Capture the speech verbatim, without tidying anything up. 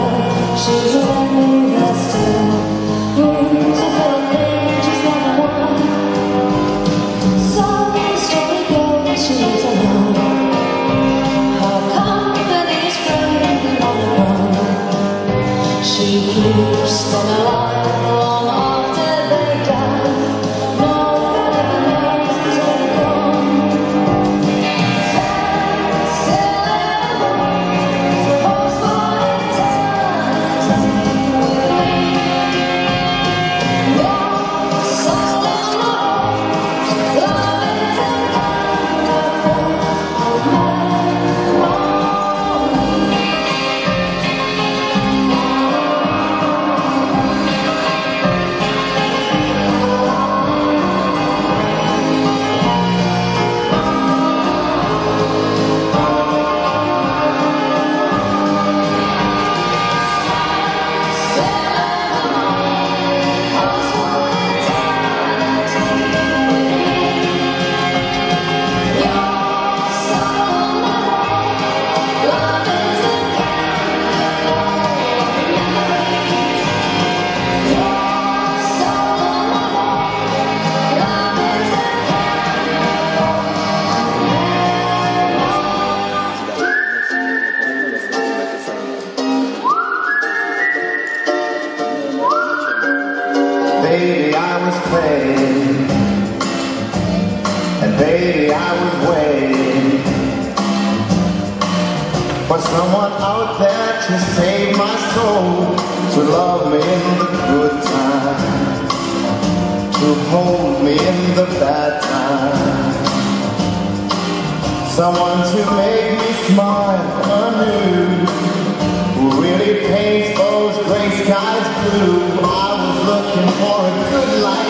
She's a memory that's still rooms of feeling just like one. So the story goes, she lives alone. Her company's friend on the road. She keeps them alive long after they die. Nobody ever knows until they're gone. Still ever hopes for eternity with me. Your soul is lost, love is a wonderful memory. Baby, I was playing, and baby, I was waiting for someone out there to save my soul, to love me in the good times, to hold me in the bad times, someone to make me smile anew, who really paints those gray skies blue. I was looking for a good life.